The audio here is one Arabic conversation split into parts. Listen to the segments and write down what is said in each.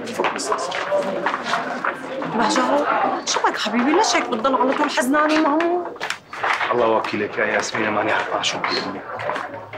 بهجة شو بك حبيبي؟ ليش هيك بتضل على طول حزنان ومهموم؟ الله وكيلك يا ياسمينة، ماني عارفة شو بدي أقول لك.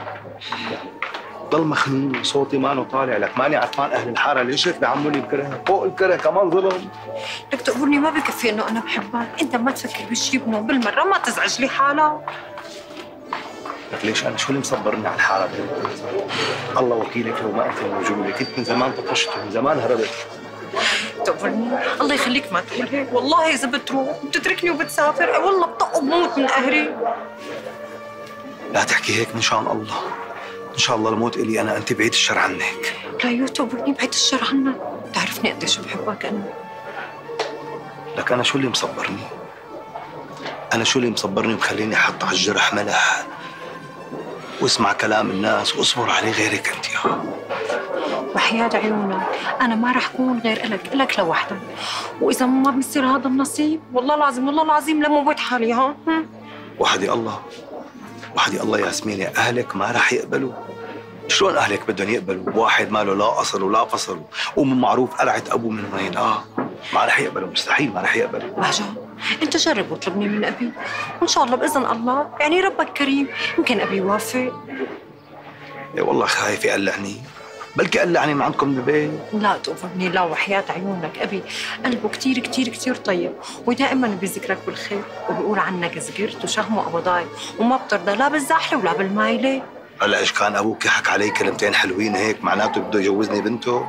ضل مخنوق، صوتي مانو طالع لك، ماني عرفان أهل الحارة ليش هيك بيعملوا لي الكره، فوق الكره كمان ظلم. لك تقبرني ما بكفي إنه أنا بحبك، أنت ما تفكر بشي ابنه بالمرة، ما تزعج لي حالك. لك ليش أنا شو اللي مصبرني على الحارة دي؟ الله وكيلك لو ما أنت موجودة كنت من زمان طفشت ومن زمان هربت. تقبرني الله يخليك ما تقول هيك، والله إذا بتروح بتتركني وبتسافر والله بطق وبموت من قهري. لا تحكي هيك، إن شاء الله إن شاء الله الموت إلي أنا، أنت بعيد الشر عنك. لا يو تقبرني بعيد الشر عنك، بتعرفني قديش بحبك أنا. لك أنا شو اللي مصبرني؟ أنا شو اللي مصبرني ومخليني أحط على الجرح ملح واسمع كلام الناس واصبر عليه غيرك أنت يا وحياة عيونك أنا ما رح كون غير إلك لوحدك، وإذا ما بيصير هذا النصيب والله العظيم والله العظيم لموت حالي. ها وحدي الله وحدي الله ياسمينة، أهلك ما رح يقبلوا. شلون أهلك بدهم يقبلوا بواحد ماله لا أصل ولا فصل ومن معروف قلعة أبوه من وين؟ ما رح يقبلوا، مستحيل ما رح يقبلوا. بهجة أنت جرب واطلبني من أبي وإن شاء الله بإذن الله يعني ربك كريم يمكن أبي يوافق. يا والله خايف يقلعني، بلكي قلعني من عندكم بالبيت. لا تقفرني لا، وحياة عيونك أبي قلبه كتير كتير كتير طيب ودائما بيذكرك بالخير وبيقول عنك زقرت وشهمه أبضاي وما بترضى لا بالزاحلة ولا بالمايلة. هلا إيش كان أبوك يحك علي كلمتين حلوين هيك معناته بده يجوزني بنته؟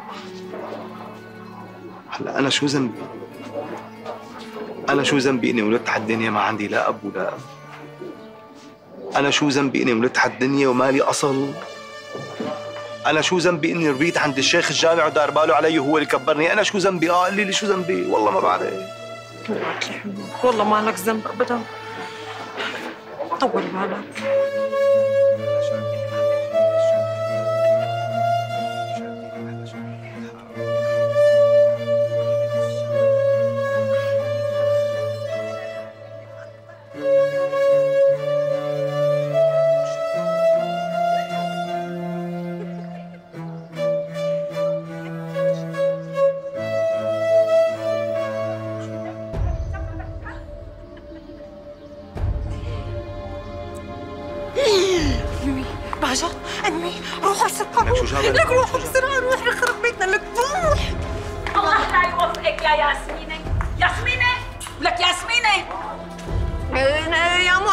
هلا أنا شو ذنبي؟ أنا شو ذنبي إني ولدت على الدنيا ما عندي لا أب ولا أم؟ أنا شو ذنبي إني ولدت على الدنيا ومالي أصل؟ أنا شو ذنبي إني ربيت عند الشيخ الجامع ودار باله علي وهو اللي كبرني؟ أنا شو ذنبي؟ قال لي شو ذنبي؟ والله ما بعرف. والله ما لك ذنب أبدا، طول بالك. بهجة أمي روحوا بسرعة، لك روحوا بسرعة، روح نخرب بيتنا، لك روح. الله لا يوفقك يا ياسمينة. ياسمينة ولك ياسمينة. يا مو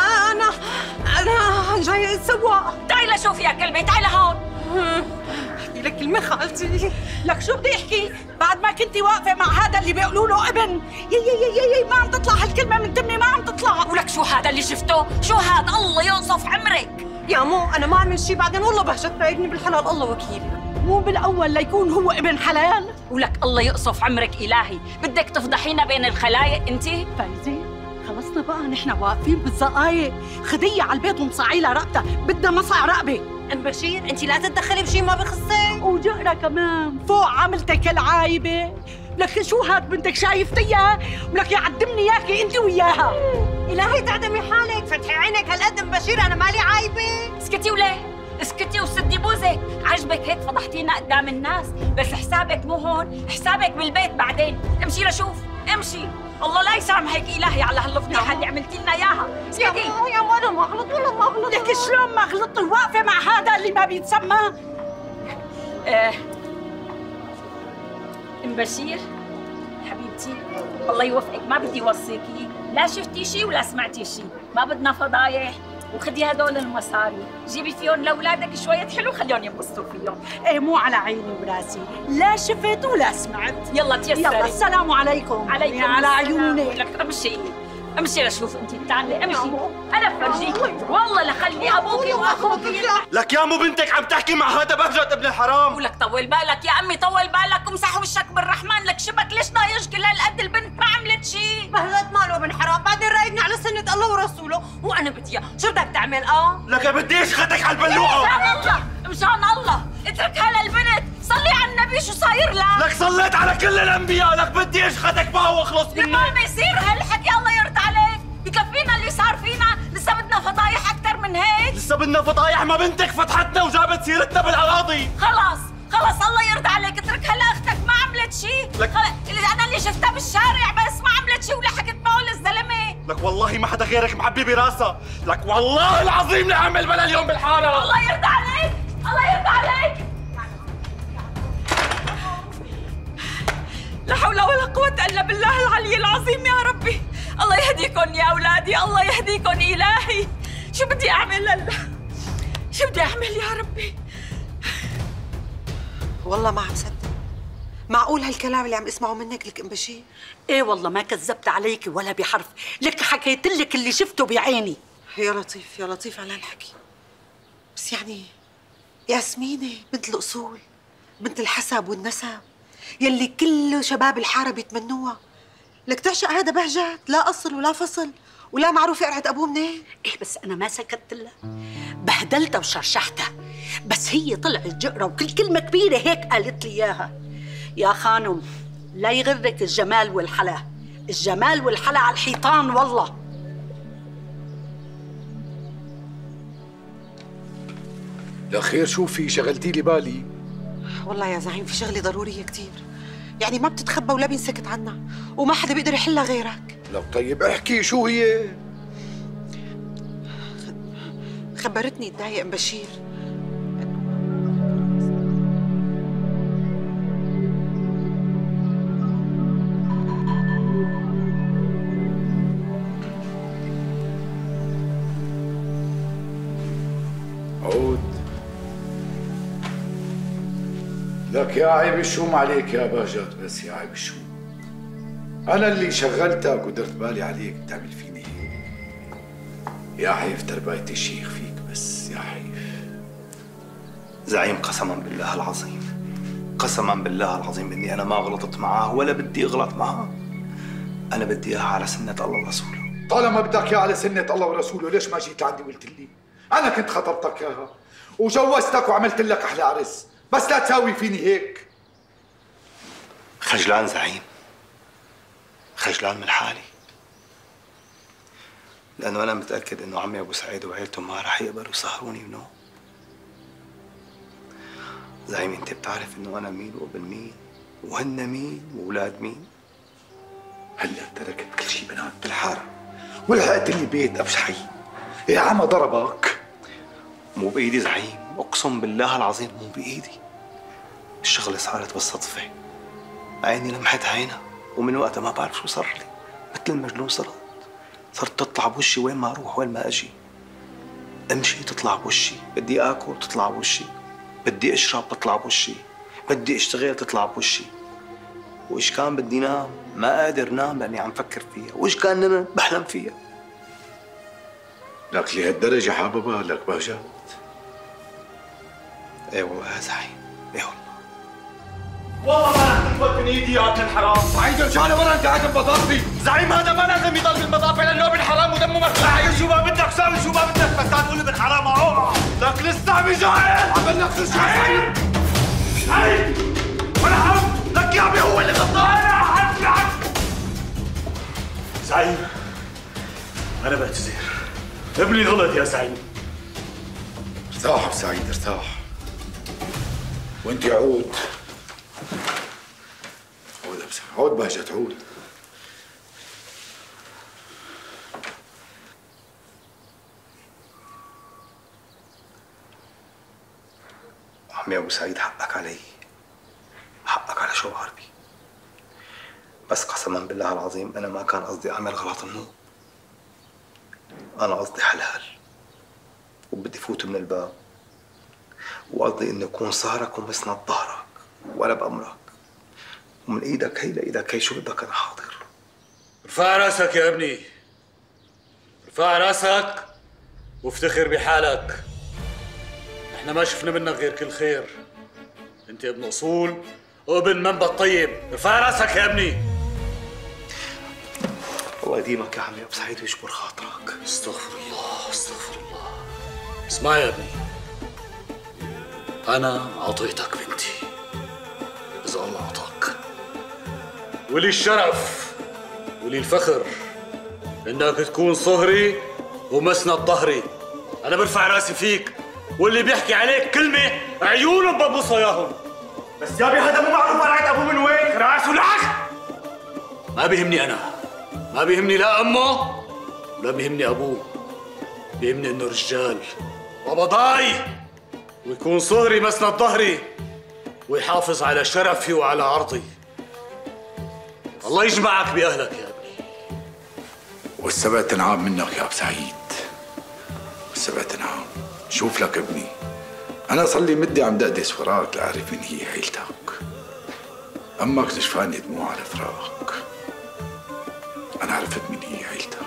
أنا جاية أتسوق. تعي لشوف يا كلمة، تعي لهون. احكي لك كلمة خالتي. لك شو بدي احكي؟ بعد ما كنتي واقفة مع هذا اللي بيقولوا له ابن، يي ما عم تطلع هالكلمة من تمي، ما عم تطلع. ولك شو هذا اللي شفته؟ شو هذا؟ الله ينصف عمرك. يا مو أنا ما عمل شيء، بعدين والله بهجة تراقبني بالحلال الله وكيلي. مو بالأول ليكون هو ابن حلال؟ ولك الله يقصف عمرك إلهي، بدك تفضحينا بين الخلايق أنت؟ فايزة خلصنا بقى، نحن واقفين بالزقايق، خدية على البيت ومصعي لها رقبتها، بدها مصع رقبة. أم بشير أنت لا تتدخلي بشيء ما بخصك. وجقرة كمان فوق عملتك العايبة. لك شو هاد بنتك شايفتيها؟ ولك يعدمني اياكي انت وياها. إلهي تعدمي حالك، فتحي عينك هالقد ام بشير، أنا مالي عايبة. اسكتي وليه؟ اسكتي وسدي بوزك، عجبك هيك فضحتينا قدام الناس، بس حسابك مو هون، حسابك بالبيت بعدين، امشي لشوف، امشي، الله لا يسامحك إلهي على هالفضيحة اللي عملتي لنا إياها، اسكتي. يا مو أنا ما غلط والله ما غلط. لك شلون ما غلطتي واقفة مع هذا اللي ما بيتسمى؟ ام بشير حبيبتي الله يوفقك، ما بدي اوصيكي، لا شفتي شيء ولا سمعتي شيء، ما بدنا فضايح، وخدي هدول المصاري، جيبي فيهم لاولادك شوية حلو خليهم ينبسطوا فيهم. ايه مو على عيني وراسي، لا شفت ولا سمعت. يلا تيسري. يلا السلام عليكم. عليكم على عيوني. لك امشي امشي لشوف انت الثانية، امشي انا بفرجيكي، والله لخلي ابوكي واخوكي. لك يا مو بنتك عم تحكي مع هذا بهجة ابن الحرام. ولك طول بالك يا امي، طول بالك وامسح وشك بالرحمن، لك شبك ليش ضايج كل هالقد؟ البنت ما عملت شيء. بهجة ماله ابن حرام، بعدين رايدني على سنة الله ورسوله وانا بدي شو بدك تعمل؟ لك بدي اشخطك على البلوعة. مشان الله اتركها للبنت، صلي على النبي شو صاير لك؟ لك صليت على كل الانبياء، لك بدي اشخطك بقى واخلص منك. ما بيصير هالحكي، الله يرضى عليك، بكفينا اللي صار فينا، لسه بدنا فضايح اكثر من هيك؟ لسه بدنا فضايح؟ ما بنتك فتحتنا وجابت سيرتنا بالاراضي. خلص الله يرضى عليك، اتركها لاختك، ما عملت لك انا اللي شفتها بالشارع بس ما عملت شيء ولا حكت معه للزلمه. لك والله ما حدا غيرك معبي براسها، لك والله العظيم لعمل بلا اليوم بالحاره. الله يرضى عليك، الله يرضى عليك. لا حول ولا قوة إلا بالله العلي العظيم. يا ربي الله يهديكم يا أولادي، الله يهديكم إلهي. شو بدي أعمل هلا؟ شو بدي أعمل يا ربي؟ والله ما عم صدق. معقول هالكلام اللي عم اسمعه منك لك ام بشير؟ ايه والله ما كذبت عليكي ولا بحرف، لك حكيت لك اللي شفته بعيني. يا لطيف يا لطيف على هالحكي، بس يعني ياسمينة بنت الأصول، بنت الحسب والنسب يلي كل شباب الحارة بيتمنوها، لك تعشق هذا بهجت لا أصل ولا فصل ولا معروف قرعة أبوه منين. ايه بس أنا ما سكت لها، بهدلتها وشرشحتها، بس هي طلعت جقرة وكل كلمة كبيرة هيك قالت لي إياها. يا خانم لا يغرك الجمال والحلا، الجمال والحلا على الحيطان والله. لا خير، شو في؟ شغلتي لي بالي. والله يا زعيم في شغلة ضرورية كتير، يعني ما بتتخبى ولا بينسكت عنها وما حدا بيقدر يحلها غيرك. لو طيب احكي شو هي؟ خبرتني الداية ام بشير عود. لك يا عيب الشوم عليك يا بهجت، بس يا عيب الشوم. أنا اللي شغلتك ودرت بالي عليك بتعمل فيني هيك. يا حيف ترباية الشيخ فيك، بس يا حيف. زعيم قسما بالله العظيم، قسما بالله العظيم اني انا ما غلطت معاه ولا بدي اغلط معاه. انا بدي اياها على سنة الله ورسوله. طالما بدك اياها على سنة الله ورسوله، ليش ما جيت لعندي وقلت لي؟ أنا كنت خطبتك اياها وجوزتك وعملت لك أحلى عرس، بس لا تساوي فيني هيك. خجلان زعيم، خجلان من حالي، لأنه أنا متأكد إنه عمي أبو سعيد وعيلته ما رح يقبلوا يسهروني بنوم. زعيم أنت بتعرف إنه أنا مين وابن مين وهن مين وأولاد مين. هلا تركت كل شيء بنات بالحارة ولحقت لي بيت أبش حي. يا عم ضربك. مو بإيدي زعيم، أقسم بالله العظيم مو بإيدي. الشغلة صارت بالصدفة، عيني لمحت عينها ومن وقتها ما بعرف شو صار لي، مثل المجنون صرت تطلع بوشي وين ما أروح وين ما أجي. أمشي تطلع بوشي، بدي آكل تطلع بوشي، بدي أشرب تطلع بوشي، بدي أشتغل تطلع بوشي. وإيش كان بدي نام ما قادر نام لأني عم فكر فيها، وإيش كان نمت بحلم فيها. لك لهالدرجة حاببها لك بهجت؟ ايه والله يا زعيم، ايه والله ما رح تنفك من ايدي يا ابن الحرام. سعيد رجعنا ورا، انت قاعد بمضافي. زعيم هذا ما لازم يضل بالمضافه لانه ابن حرام ودمه مسلح. شو ما بدك ساوي شو ما بدك، بس لا تقول ابن حرام. لك لسه عم يجاهد. عمل نفس الشيء. سعيد ولا هم لك يا ابي هو اللي غلطان. انا حفلك زعيم، انا بعتذر، ابني غلط يا زعيم. ارتاح ابو سعيد ارتاح. وانت يا عود، عود ابو سعيد، عود بهجت عود. عمي ابو سعيد حقك علي، حقك على شو عربي، بس قسما بالله العظيم انا ما كان قصدي اعمل غلط النوم. انا قصدي حلال وبدي فوت من الباب، وقصدي اني اكون صهرك ومسند ظهرك ولا بامرك، ومن ايدك هي لايدك هي، شو بدك انا حاضر. ارفع راسك يا ابني، ارفع راسك وافتخر بحالك. احنا ما شفنا منك غير كل خير. انت ابن اصول وابن منبت طيب. ارفع راسك يا ابني. الله يديمك يا عمي ابو سعيد ويجبر خاطرك. استغفر الله استغفر الله. اسمع يا ابني، انا اعطيتك بنتي اذا الله اعطاك، ولي الشرف ولي الفخر انك تكون صهري ومسند ظهري. انا برفع راسي فيك، واللي بيحكي عليك كلمه عيونه ببصها اياهم. بس يابي هذا مو معروف قرعة ابوه من وين؟ راسه لعب. ما بيهمني أنا، ما بيهمني لا أمه ولا بيهمني أبوه، بيهمني إنه رجال وبضاي ويكون صهري مسند ظهري ويحافظ على شرفي وعلى عرضي. الله يجمعك بأهلك يا ابني. والسبع تنعام منك يا أبو سعيد، والسبع تنعام. شوف لك ابني، أنا صار لي مدة عم دقدس وراك لأعرف من هي عيلتك. أمك تشفاني دموع على فراقك، أنا عرفت من هي عيلتك.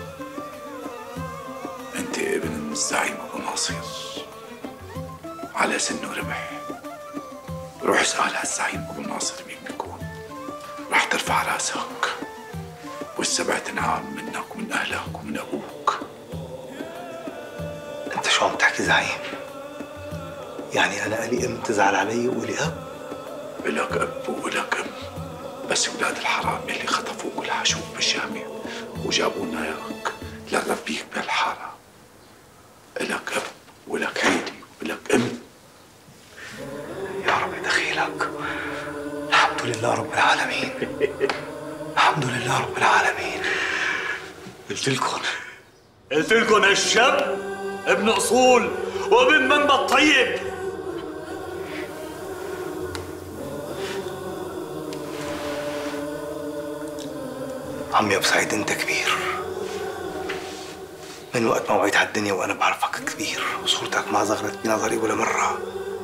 أنت ابن الزعيم أبو ناصر، على سن ورمح. روح اسأل هالزعيم أبو ناصر مين بيكون، رح ترفع راسك، والسبع تنعام منك ومن أهلك ومن أبوك. انت شو عم تحكي زعيم؟ يعني انا الي ام تزعل علي والي اب؟ إلك أب وإلك أم، بس ولاد الحرام اللي خطفوك والحشوك بالجامع وجابونا إياك لنربيك بهالحارة. إلك أب وإلك عيلة وإلك أم. يا رب دخيلك. الحمد لله رب العالمين. الحمد لله رب العالمين. قلت لكم الشاب ابن أصول وابن منبط طيب. عمي ابو سعيد انت كبير، من وقت ما وعيت على الدنيا وانا بعرفك كبير، وصورتك ما زغرت بنظري ولا مره.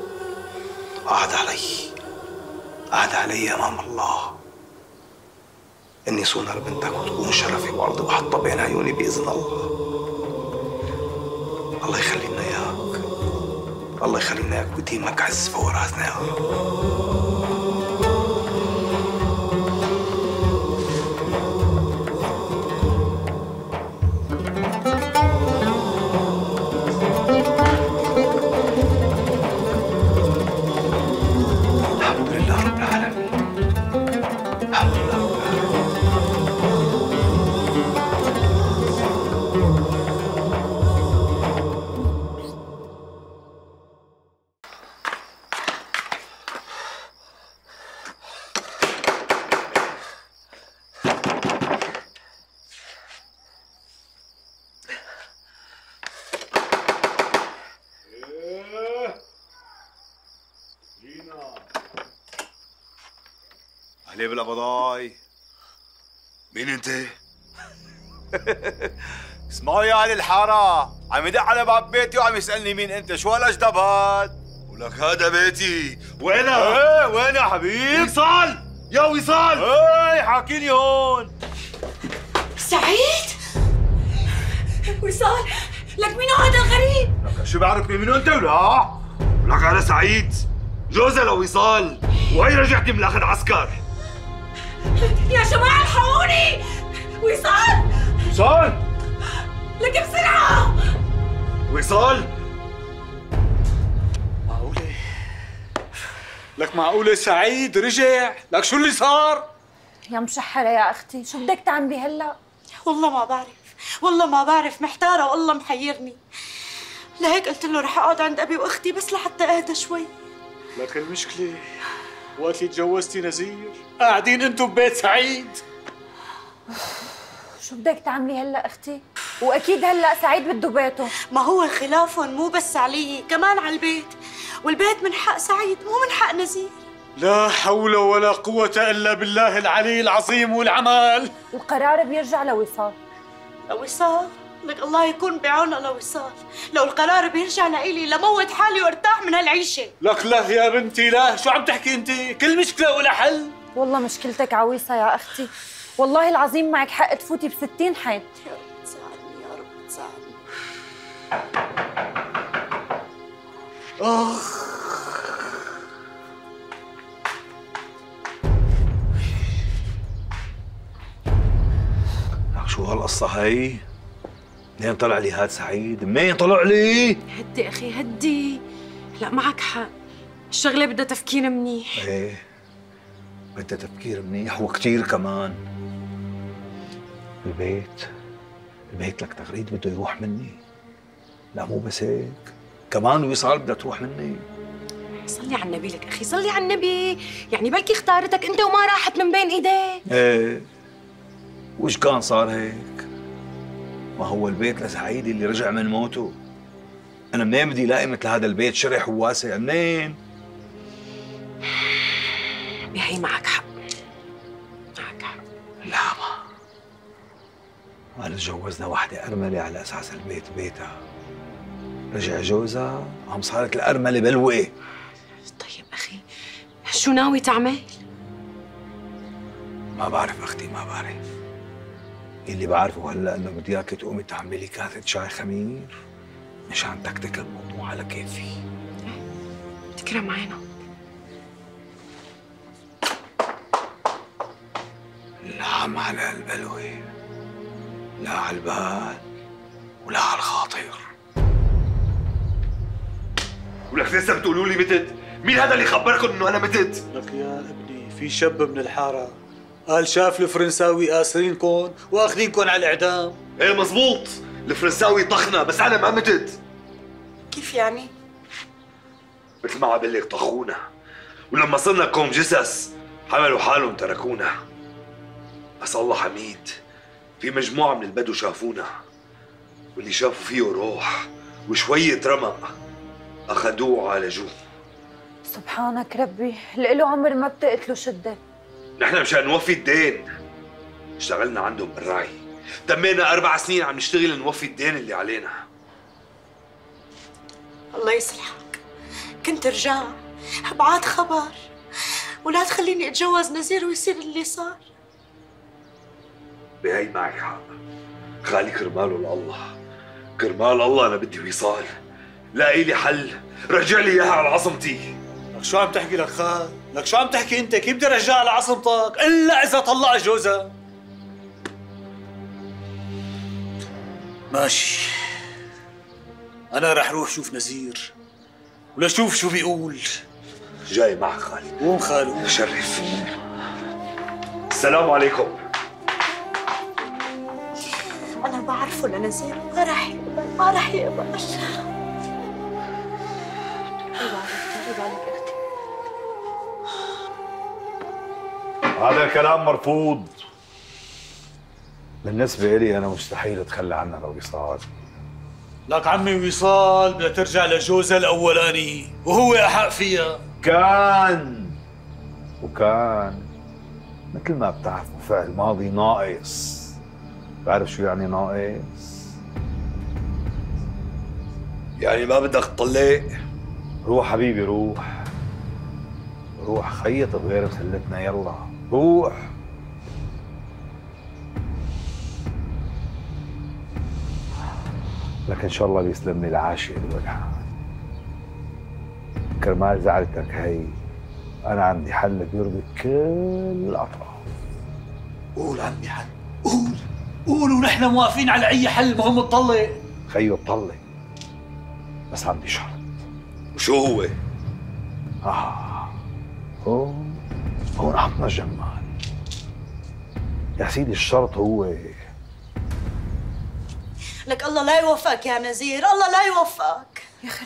عهد علي امام الله اني صون لبنتك وتكون شرفي وعرضي وحطها بين عيوني باذن الله. الله يخلي لنا اياك، الله يخلي لنا اياك ويديمك عز فوق راسنا يا رب. علي بالقبضاي. مين انت؟ اسمعوا يا اهل الحاره، عم يدق على باب بيتي وعم يسالني مين انت، شو هالاجدب هاد؟ ولك هذا بيتي. وينها؟ ايه وين يا حبيب؟ وصال يا وصال. ايه حاكيني هون. سعيد؟ وصال؟ لك مين هذا الغريب؟ لك شو بعرف مين انت ولا؟ لك انا سعيد جوزها لوصال، وهي رجعتي من الاخذ عسكر. يا جماعة الحقوني! وصال! وصال! لك بسرعة! وصال! معقولة؟ لك معقولة سعيد رجع؟ لك شو اللي صار؟ يا مشحرة يا أختي، شو بدك تعملي هلأ؟ والله ما بعرف، والله ما بعرف، محتارة والله محيرني. لهيك قلت له رح أقعد عند أبي وأختي بس لحتى أهدى شوي. لك المشكلة وقت اللي تجوزتي نزير قاعدين انتم ببيت سعيد. شو بدك تعملي هلا اختي؟ واكيد هلا سعيد بده بيته. ما هو خلافهم مو بس علي، كمان على البيت، والبيت من حق سعيد مو من حق نزير. لا حول ولا قوة الا بالله العلي العظيم والعمال. القرار بيرجع لوصال. لوصال؟ لك الله يكون بعونه لوصال، لو القرار بيرجع لإلي لموت حالي وارتاح من هالعيشة. لك لا يا بنتي لا، شو عم تحكي انت؟ كل مشكلة ولا حل. والله مشكلتك عويصة يا اختي، والله العظيم معك حق تفوتي ب60 حيط. يا رب تساعدني، يا رب تساعدني. لك شو هالقصة هي؟ منين طلع لي هاد سعيد؟ منين طلع لي؟ هدي اخي هدي، لا معك حق، الشغله بدها تفكير منيح. ايه بدها تفكير منيح وكتير كمان. البيت لك تغريد بده يروح مني. لا مو بس هيك، كمان وصال بدها تروح مني. صلي على النبي لك اخي، صلي على النبي، يعني بلكي اختارتك انت وما راحت من بين ايديك. ايه وش كان صار هيك؟ ما هو البيت لسعيدي اللي رجع من موته. أنا منين بدي لاقي مثل هذا البيت شرح وواسع؟ منين؟ هي معك حق، معك حق. لا ما تجوزنا وحدة أرملة على أساس البيت بيتها. رجع جوزها عم صارت الأرملة بلوة. طيب أخي شو ناوي تعمل؟ ما بعرف أختي، ما بعرف. اللي بعرفه هلا إنه بدي إياك تقومي تعملي كاسة شاي خمير مشان تكتك الموضوع على كيفي. تكرم عينك. لا على البلوة، لا على البال ولا على الخاطر. ولك لسه بتقولوا لي متت؟ مين هذا اللي خبركم انه انا متت؟ لك يا ابني في شاب من الحاره قال شاف الفرنساوي اسرينكم واخذينكم على الاعدام. ايه مزبوط، الفرنساوي طخنا بس انا ما متت. كيف يعني؟ مثل ما عم لك طخونا، ولما صرنا كوم جثث حملوا حالهم تركونا. بس الله حميد، في مجموعة من البدو شافونا، واللي شافوا فيه روح وشوية رمق أخذوه وعالجوه. سبحانك ربي، لإله عمر ما بتقتله شدة. نحن مشان نوفي الدين اشتغلنا عندهم بالرعي، تمينا 4 سنين عم نشتغل نوفي الدين اللي علينا. الله يصلحك، كنت رجع ابعت خبر ولا تخليني اتجوز نزير ويصير اللي صار. بهي معك حق، خالي كرماله لله، كرمال الله انا بدي وصال، لاقي لي حل، رجع لي اياها على عصمتي. لك شو عم تحكي لك خال؟ لك شو عم تحكي انت؟ كيف بدي ارجعها على عصمتك الا اذا طلقت جوزها؟ ماشي، انا رح روح شوف نزير ولا شوف شو بيقول. جاي معك خالي. قوم خالو. شرف. السلام عليكم. انا بعرفه لنزير ما رح يقبل، ما رح يقبل. هذا الكلام مرفوض. بالنسبة لي أنا مستحيل أتخلى عنها لوصال. لك عمي وصال بدها ترجع لجوزها الاولاني وهو احق فيها. كان مثل ما بتعرفوا فعل ماضي ناقص. بعرف شو يعني ناقص؟ يعني ما بدك تطلق؟ روح حبيبي روح خيط بغير مسلتنا، يلا روح. لك ان شاء الله بيسلمني العاشق الوجهان. كرمال زعلتك هي انا عندي حل بيرضي كل الاطراف. قول عمي حل، قول ونحن موافقين على اي حل، مهم تطلق. خيو طلق بس عندي شرط. وشو هو؟ هون عطنا الجمال يا سيدي. الشرط هو لك الله لا يوفقك يا نزير، الله لا يوفقك.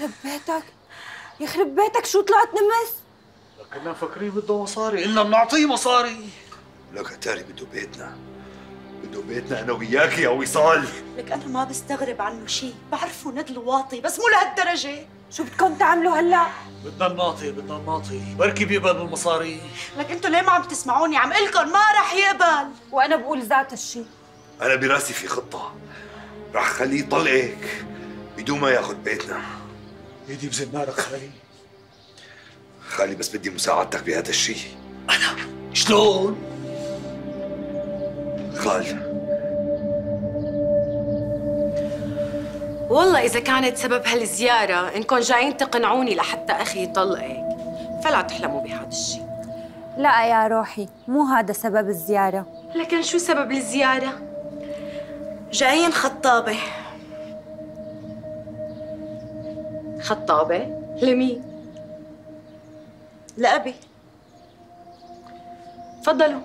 يخرب بيتك شو طلعت نمس؟ لك كنا مفكرين بده مصاري، قلنا بنعطيه مصاري. لك اتاري بده بيتنا انا وياك يا وصال. لك انا ما بستغرب عنه شيء، بعرفه ندل واطي بس مو لهالدرجه. شو بدكم تعملوا هلا؟ بدنا الناطي، بركي بيقبل بالمصاري. لك انتوا ليه ما عم تسمعوني؟ عم قلكن ما رح يقبل. وانا بقول ذات الشيء. انا براسي في خطه، رح خليه يطلقك بدون ما ياخذ بيتنا. ايدي بزن نارك خالي بس بدي مساعدتك بهذا الشيء. انا شلون؟ خال والله إذا كانت سبب هالزيارة إنكم جايين تقنعوني لحتى أخي يطلقك، فلا تحلموا بهذا الشيء. لا يا روحي، مو هذا سبب الزيارة. لكن شو سبب الزيارة؟ جايين خطابة. خطابة؟ لمين؟ لأبي. تفضلوا.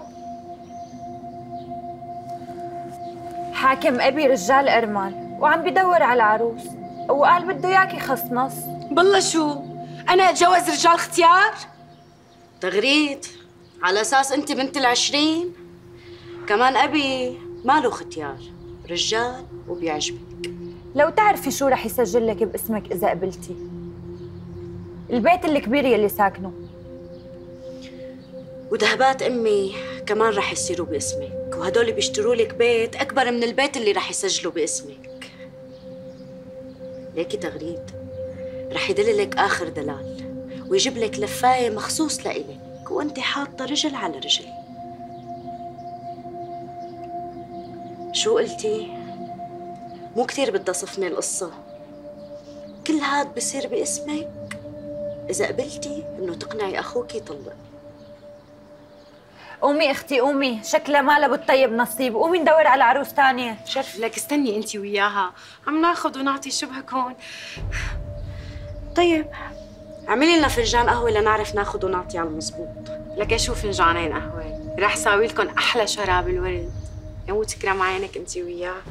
حاكم أبي رجال أرمل وعم بدور على عروس، وقال بده اياكي خصنص. بالله شو؟ أنا أتجوز رجال اختيار؟ تغريد على أساس أنت بنت ال20. كمان أبي ماله ختيار، رجال وبيعجبك. لو تعرفي شو رح يسجل لك باسمك إذا قبلتي؟ البيت الكبير يلي ساكنه، وذهبات أمي كمان رح يصيروا باسمك، وهدول بيشتروا لك بيت أكبر من البيت اللي رح يسجلوا باسمك. ليكي تغريد رح يدللك آخر دلال ويجيب لك لفاية مخصوص لإلك وأنت حاطة رجل على رجل. شو قلتي؟ مو كتير بدها صفني القصة. كل هاد بصير باسمك إذا قبلتي إنه تقنعي أخوك يطلق. قومي اختي قومي، شكلها مالها بالطيب نصيب، قومي ندور على عروس تانية. شرف لك استني انت وياها، عم ناخذ ونعطي شو بهكون. طيب اعملي لنا فنجان قهوة لنعرف ناخذ ونعطي على المزبوط. لك شو فنجانين قهوه، رح ساوي لكم احلى شراب الورد. يموت كرم عينك انت وياها.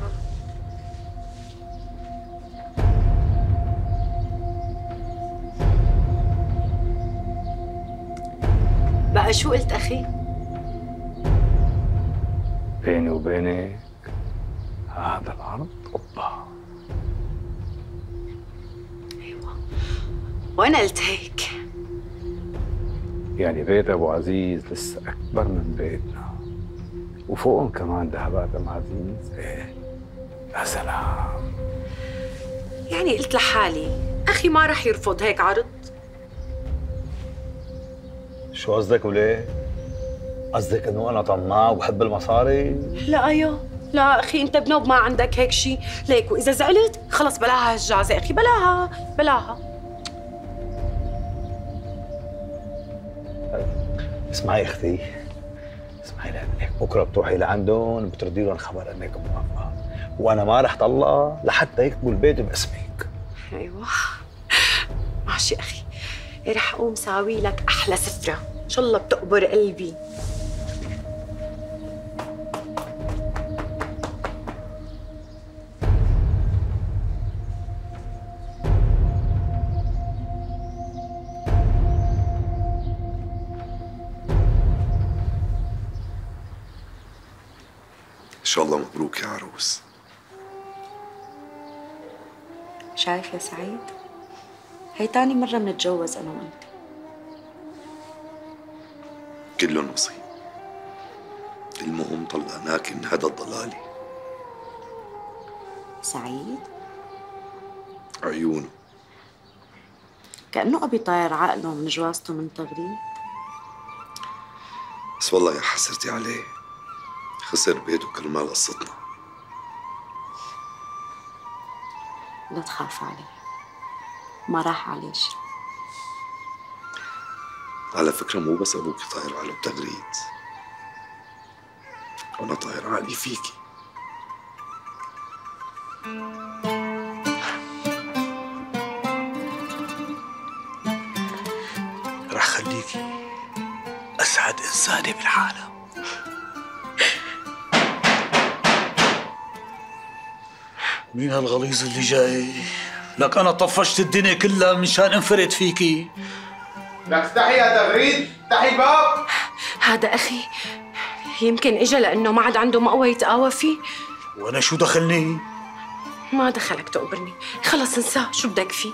بقى شو قلت اخي؟ بيني وبينك هذا العرض قبة. ايوه وانا قلت هيك. يعني بيت ابو عزيز لسه اكبر من بيتنا، وفوقهم كمان ذهبات ام عزيز. ايه يا سلام. يعني قلت لحالي اخي ما رح يرفض هيك عرض. شو قصدك وليه؟ قصدك انه انا طماع وبحب المصاري؟ لا لا اخي انت بنوب ما عندك هيك شيء، ليك واذا زعلت خلص بلاها هالجازة اخي، بلاها. اسمعي اختي، اسمعي لك بكره بتروحي لعندهم بتردي لهم خبر انك موافقه، وانا ما رح طلقها لحتى يكتبوا البيت باسمك. ايوه ماشي اخي، رح اقوم ساوي لك احلى سفره ان شاء الله بتقبر قلبي. إن شاء الله مبروك يا عروس. شايف يا سعيد؟ هي تاني مرة منتجوز أنا وأنت. كله نصيب. المهم طلقناك من هذا الضلالي. سعيد؟ عيونه كأنه أبي طاير عقله من جوازته من تغريد. بس والله يا حسرتي عليه، خسر بيته كرمال قصتنا. لا تخاف عليه، ما راح عليه شيء. على فكرة مو بس أبوك طاير على بتغريد، وأنا طاير علي فيكي. رح خليكي أسعد إنسانة بالعالم. مين هالغليظ اللي جاي؟ لك أنا طفشت الدنيا كلها مشان انفرد فيكي. لك استحي يا تغريد، استحي الباب. هذا اخي يمكن اجى لانه ما عاد عنده مقوى يتقاوى فيه. وأنا شو دخلني؟ ما دخلك تقبرني، خلص انساه، شو بدك فيه؟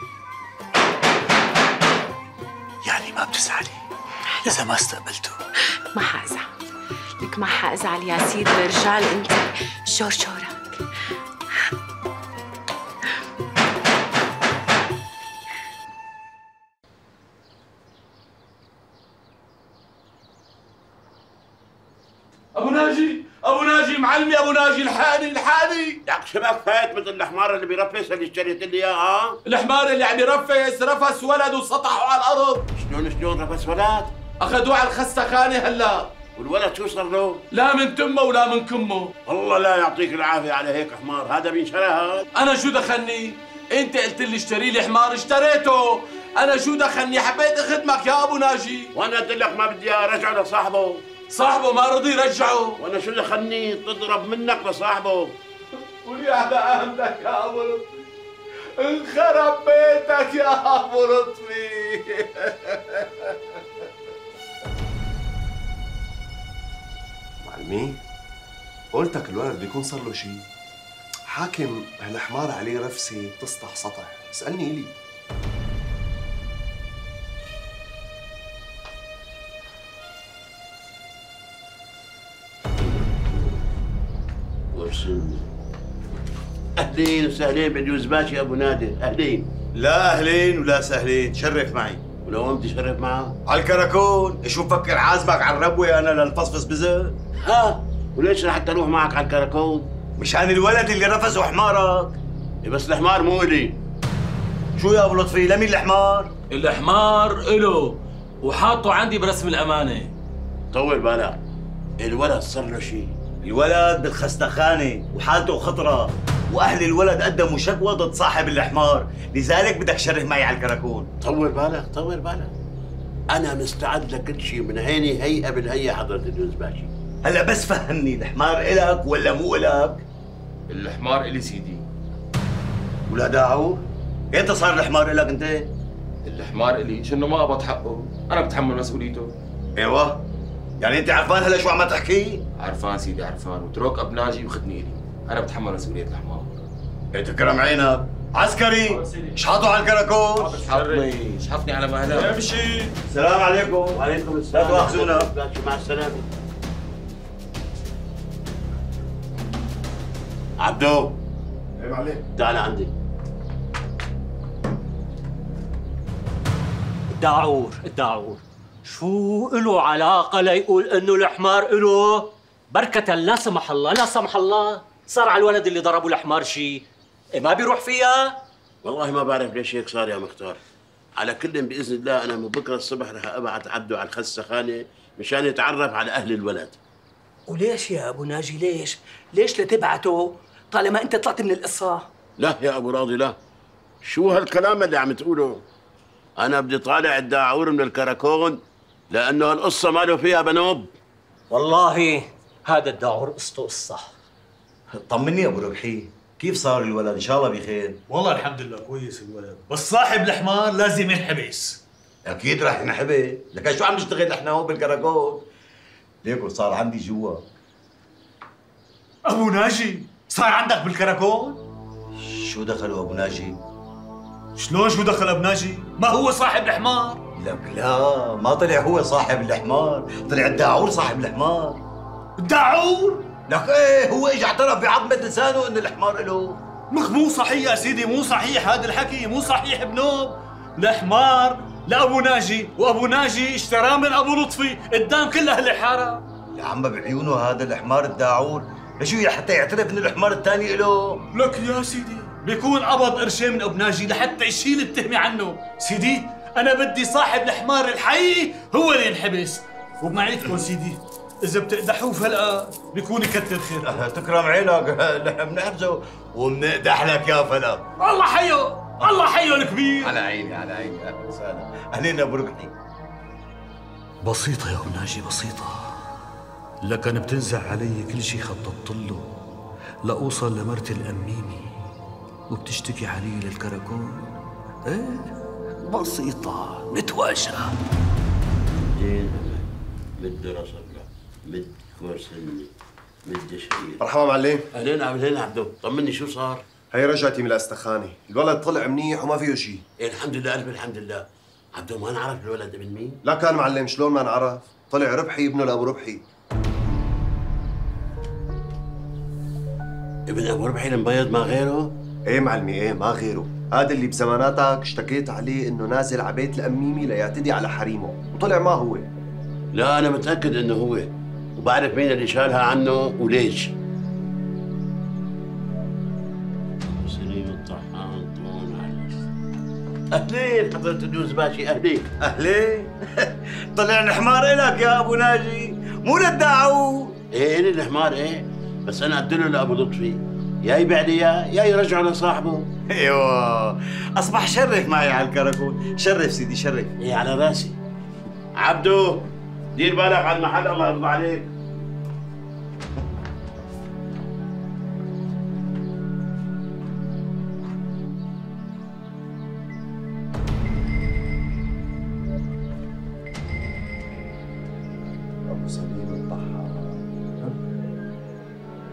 يعني ما بتزعلي إذا ما استقبلته؟ ما حازعل لك، ما حازعل يا سيد الرجال، انت شورك. ابو ناجي معلمي، ابو ناجي الحقني. لك شبك فايت مثل الحمار اللي بيرفس اللي اشتريت لي اياه. الحمار اللي عم يرفس رفس ولد وسطحه على الارض. شلون رفس ولد؟ اخذوه على الخستخانه هلا. والولد شو صار له؟ لا من تمه ولا من كمه. والله لا يعطيك العافيه على هيك حمار، هذا بينشرى هذا. انا شو دخلني؟ انت قلت لي اشتري لي حمار اشتريته، انا شو دخلني؟ حبيت اخدمك يا ابو ناجي. وانا قلت لك ما بدي ارجعه لصاحبه. صاحبه ما رضي يرجعه. وانا شو دخلني تضرب منك لصاحبه؟ ولي على اهلك يا ابو لطفي، انخرب بيتك يا ابو لطفي. معلمي قلتك الولد بيكون صار له شيء. حاكم هالحمار عليه رفسه تسطح سطح، اسألني إلي. اهلين وسهلين بجوز باشا ابو نادر، اهلين. لا اهلين ولا سهلين، شرف معي. ولو قمت شرف معه؟ على الكراكون، شو مفكر عازمك على الربوه انا لنفصفص بزق؟ ها وليش رح اروح معك على الكراكون؟ مشان الولد اللي رفزه حمارك. بس الحمار مو الي. شو يا ابو لطفي لمين الحمار؟ الحمار إله وحاطه عندي برسم الامانه. طول بالك، الولد صار له شيء. الولد بالخستخانه وحالته خطره، واهل الولد قدموا شكوى ضد صاحب الحمار، لذلك بدك تشرف معي على الكراكون. طول بالك طول بالك، انا مستعد لكل شيء من عيني هيئه بالهيئه حضره الجوز باشي. هلا بس فهمني، الحمار إلك ولا مو إلك؟ الحمار إلي سيدي. ولا داعور؟ امتى صار الحمار إلك انت؟ الحمار إلي، شنو ما قبض حقه، انا بتحمل مسؤوليته. ايوه، يعني انت عرفان هلا شو عم تحكي؟ عرفان سيدي عرفان، وترك ابناجي وخدني إلي، انا بتحمل مسؤوليه الحمار. تكرم عينك، عسكري اشحطوا على الكراكون. اشحطني على مهلك. امشي. السلام عليكم. وعليكم السلام. لا تواخذونا. مع السلامه. عبدو. ايه معلم. تعال عندي. الداعور شو له علاقة ليقول انه الحمار له؟ بركة لا سمح الله لا سمح الله صار على الولد اللي ضربه الحمار شيء، ما بيروح فيها؟ والله ما بعرف ليش هيك صار يا مختار. على كل باذن الله انا من بكره الصبح رح ابعت عبده على الخسخانه مشان يتعرف على اهل الولد. وليش يا ابو ناجي ليش لتبعته طالما انت طلعت من القصه؟ لا يا ابو راضي لا، شو هالكلام اللي عم تقوله؟ انا بدي طالع الداعور من الكراكون لانه القصه ما له فيها بنوب. والله هذا الداعور قصته قصه. طمني يا ابو ربحي، كيف صار الولد؟ ان شاء الله بخير. والله الحمد لله كويس الولد، بس صاحب الحمار لازم ينحبس. اكيد رح ينحبس، لك شو عم نشتغل نحن هون بالكراكون؟ ليكو صار عندي جوا. ابو ناجي صار عندك بالكراكون؟ شو دخلوا ابو ناجي؟ شلون شو دخل ابو ناجي؟ ما هو صاحب الحمار؟ لك لا، ما طلع هو صاحب الحمار، طلع الداعور صاحب الحمار. الداعور؟ لك ايه، هو اجى اعترف بعظمة لسانه انه الحمار له. مو صحيح يا سيدي، مو صحيح هذا الحكي، مو صحيح بنوب. الحمار لابو ناجي، وابو ناجي اشتراه من ابو لطفي قدام كل اهل الحاره. يا عم بعيونه هذا الحمار الداعور، لشو حتى يعترف ان الحمار الثاني له؟ لك يا سيدي بيكون قبض قرشين من ابو ناجي لحتى يشيل التهمه عنه. سيدي انا بدي صاحب الحمار الحقيقي هو اللي ينحبس، وبمعيتكم سيدي اذا بتقدحوه فلقه بيكون كتر خير. تكرم عينك، نحن بنحبسه وبنقدح لك يا فلق. الله حيه، الله حيه الكبير. على عيني على عيني، اهلا وسهلا. اهلين ابو ربحي. بسيطه يا ابو ناجي بسيطه، لكن بتنزع علي كل شيء خططت له لاوصل لمرت الاميمي، وبتشتكي علي للكراكون. ايه بسيطه نتواجه. مد راسك، مد كرسي، مد شيء. مرحبا معلم. اهلين عبدو، طمني شو صار؟ هي رجعتي من الاستخانه، الولد طلع منيح وما فيه شيء. إيه الحمد لله، الف الحمد لله. عبدو ما نعرف الولد ابن مين؟ لا كان معلم، شلون ما نعرف؟ طلع ربحي ابنه لابو ربحي. ابن ابو ربحي المبيض ما غيره؟ ايه معلمي، ايه ما غيره، هذا اللي بزماناتك اشتكيت عليه انه نازل على بيت الاميمي ليعتدي على حريمه، وطلع ما هو. لا انا متاكد انه هو، وبعرف مين اللي شالها عنه وليش. سليم الطحان طول على اهلين حضرة الجوز باشي، اهلين. اهلين. طلع الحمار الك يا ابو ناجي، مو للداعور. ايه الي الحمار ايه، بس انا ادله لابو لطفي، يا يبيع لي اياه يا يرجعه لصاحبه. ايوه، اصبح شرف معي على الكراكون. شرف سيدي شرف. ايه على راسي. عبدو دير بالك على المحل، الله يرضى عليك. ابو سليم الطحان.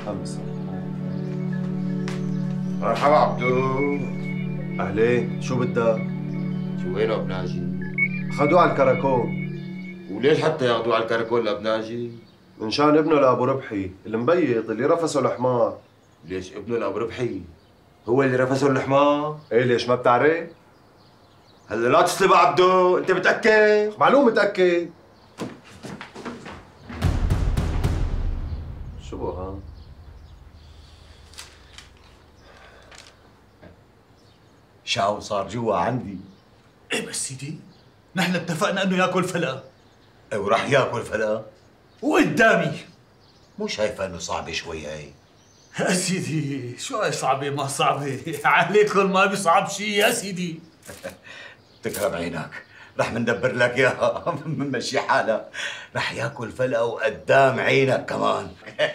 مرحبا عبدو. اهلين، شو بدك؟ شو وينه ابو ناجي؟ اخذوه على الكراكون. وليش حتى ياخذوه على الكراكون لابو ناجي؟ من شان ابنه لابو ربحي المبيض اللي رفسه الحمار. ليش ابنه لابو ربحي هو اللي رفسه الحمار؟ ايه ليش ما بتعرف؟ هلا لا تسلب عبدو، انت متاكد؟ معلوم متاكد. شو ها؟ شاو صار جوا عندي. ايه بس سيدي نحن اتفقنا انه ياكل فلا. ايه وراح ياكل فلا؟ وقدامي. مو شايفه انه صعبه شوي هي؟ يا سيدي شو صعبة ما صعبة، عليكم ما بيصعب شيء يا سيدي. تكرم عينك، رح مندبر لك اياها منمشي حالك، رح ياكل فلقه وقدام عينك كمان.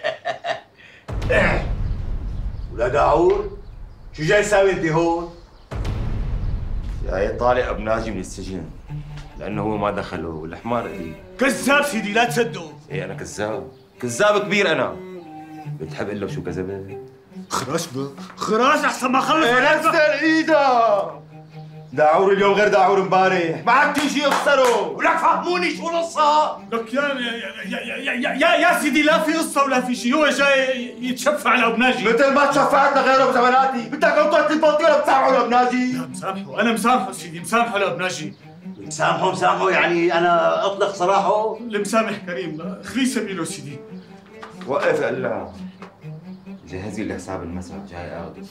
ولا داعور، شو جاي ساوي انت هون؟ جاي طالع ابو ناجي من السجن لانه هو ما دخله والحمار الي. كذاب سيدي لا تصدقوا. ايه انا كذاب، كذاب كبير انا. بتحب اقول لك شو كذبت؟ خراش خراش احسن ما خلص. ايه نزل ايدك. داعور اليوم غير داعور امبارح، معك تيجي افسره ولك فهموني شو القصة؟ لك يا سيدي لا في قصة ولا في شيء، هو جاي يتشفع لأبو ناجي. مثل ما تشفعت لغيره بزماناتي، بدك قطعة البطي ولا بتسامحه لأبو ناجي؟ لا مسامحه، أنا مسامحه سيدي، مسامحه لأبو ناجي. مسامحه يعني أنا أطلق سراحه؟ المسامح كريم، خليه سبيله سيدي. وقف قلع. جهزي لي حساب المساء جاي اخذه.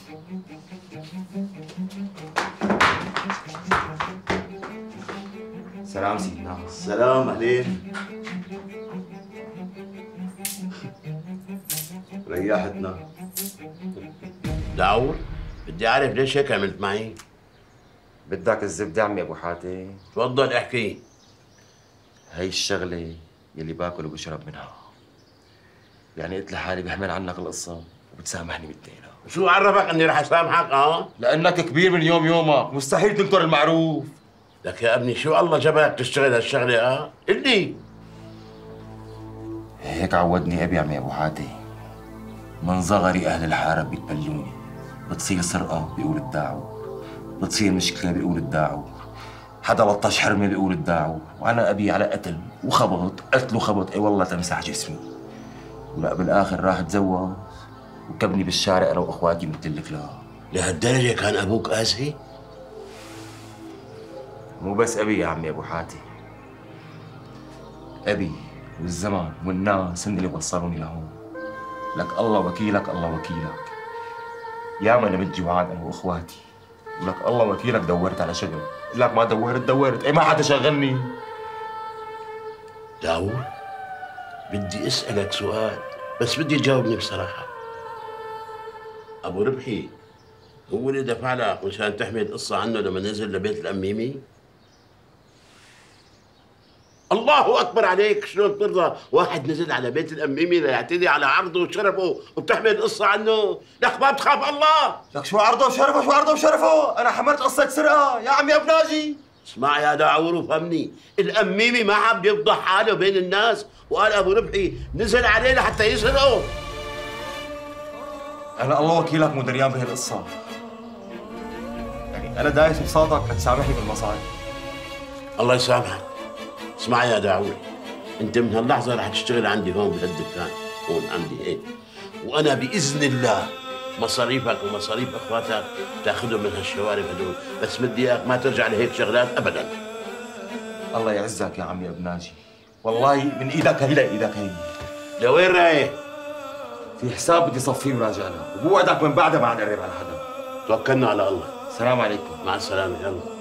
سلام سيدنا. سلام اهلين. ريحتنا. داعور بدي اعرف ليش هيك عملت معي؟ بدك الزبدة عمي ابو حاتم؟ تفضل احكي. هي الشغلة يلي باكل وبشرب منها. يعني قلت لحالي بحمل عنك القصة وبتسامحني بالدينة. شو عرفك اني رح اسامحك لأنك كبير من يومك، مستحيل تنكر المعروف. لك يا ابني شو الله جبلك تشتغل هالشغلة قل لي. هيك عودني أبي عمي أبو حاتم. من صغري أهل الحارة بيتبلوني. بتصير سرقة بيقول الداعور، بتصير مشكلة بيقول الداعور، حدا لطش حرمة بيقول الداعور، وأنا أبي على قتل وخبط، قتل وخبط، أي والله تمسح جسمي. ولا بالاخر راح اتزوج وكبني بالشارع انا واخواتي مثل الكلاب. لهالدرجه كان ابوك قاسي؟ مو بس ابي يا عمي ابو حاتم، ابي والزمان والناس هن اللي وصلوني لهون. لك الله وكيلك، الله وكيلك. ياما نمت جوعان انا واخواتي، ولك الله وكيلك دورت على شغل. لك ما دورت، اي ما حدا شغلني. داوود بدي اسألك سؤال بس بدي تجاوبني بصراحة. أبو ربحي هو اللي دفع لك مشان تحمي القصة عنه لما نزل لبيت الأميمي؟ الله أكبر عليك، شلون ترضى واحد نزل على بيت الأميمي ليعتدي على عرضه وشرفه وبتحمي القصة عنه؟ لك ما بتخاف الله؟ لك شو عرضه وشرفه، شو عرضه وشرفه؟ أنا حملت قصة سرقة يا عمي أبو ناجي. اسمع يا داعور وفهمني، الأميمي ما حب يفضح حاله بين الناس وقال أبو ربحي نزل عليه لحتى يسرقه. أنا الله وكيلك مو دريان بهالقصة. يعني أنا دايس بساطك لتسامحني بالمصاري. الله يسامحك. اسمع يا داعور، أنت من هاللحظة رح تشتغل عندي هون بهالدكان، هون عندي هيك. وأنا بإذن الله مصاريفك ومصاريف اخواتك تاخذهم من هالشوارب هدول، بس بدي اياك ما ترجع لهيك شغلات ابدا. الله يعزك يا عمي ابو ناجي، والله من ايدك هي لايدك هي. لوين رايح؟ في حساب بدي صفيه وراجع له، وبوعدك من بعدها ما عاد اقرب على حدا. توكلنا على الله. السلام عليكم. مع السلامه. يلا